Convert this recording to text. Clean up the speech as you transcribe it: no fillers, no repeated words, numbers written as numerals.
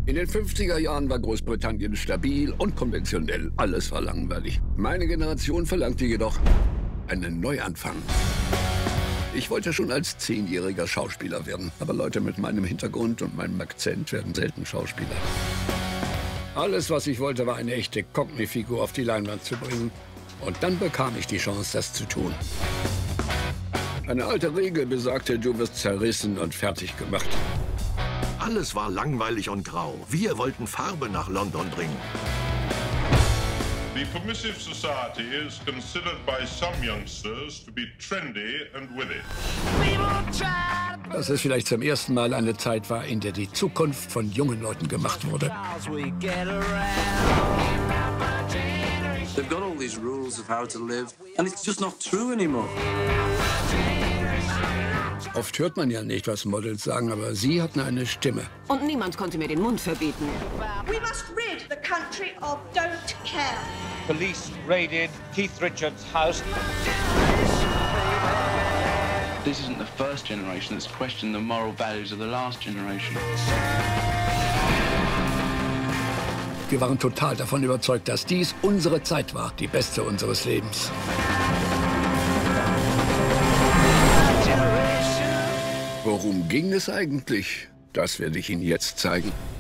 In den 50er Jahren war Großbritannien stabil und konventionell. Alles war langweilig. Meine Generation verlangte jedoch einen Neuanfang. Ich wollte schon als 10-jähriger Schauspieler werden. Aber Leute mit meinem Hintergrund und meinem Akzent werden selten Schauspieler. Alles, was ich wollte, war eine echte Cockney-Figur auf die Leinwand zu bringen. Und dann bekam ich die Chance, das zu tun. Eine alte Regel besagte, du wirst zerrissen und fertig gemacht. Alles war langweilig und grau. Wir wollten Farbe nach London bringen. The permissive society is considered by some youngsters to be trendy and with it. Dass es vielleicht zum ersten Mal eine Zeit war, in der die Zukunft von jungen Leuten gemacht wurde. They've got all these rules of how to live, and it's just not true anymore. Oft hört man ja nicht, was Models sagen, aber sie hatten eine Stimme. Und niemand konnte mir den Mund verbieten. We must rid the country of don't care. Police raided Keith Richards' house. This isn't the first generation that's questioned the moral values of the last generation. Wir waren total davon überzeugt, dass dies unsere Zeit war, die beste unseres Lebens. Worum ging es eigentlich? Das werde ich Ihnen jetzt zeigen.